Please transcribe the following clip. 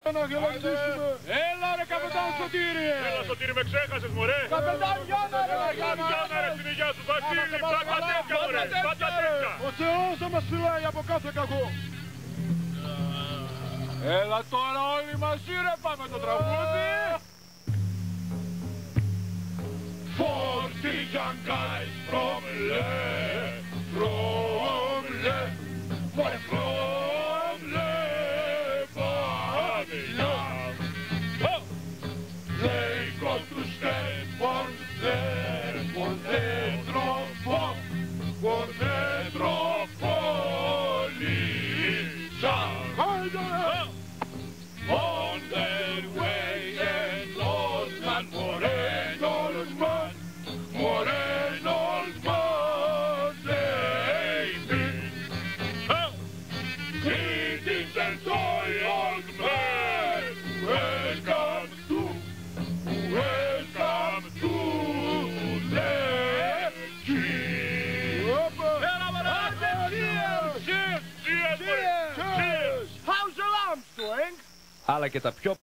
Να γελαστήσουμε. Έλα ρε καπετάν Σωτήρη. Έλα Σωτήρη, με ξέχασες μωρέ. Καπετάν Γιάννα ρε. Γιάννα ρε, στην υγεία σου. Βασίλη, πάντα τέτοια μωρέ. Πάντα τέτοια. Ο Θεός θα μας φυλάει από κάθε κακό. Έλα τώρα όλοι μαζί ρε, πάμε το τραγούδι. For the young guys from left, from Babylon, they got to stand for Metropolitan. On their way and Osman Moreno's man, they beat. Greetings and joy, old man. Welcome to the king. Cheers! How's your arms doing? Αλλά και τα πιο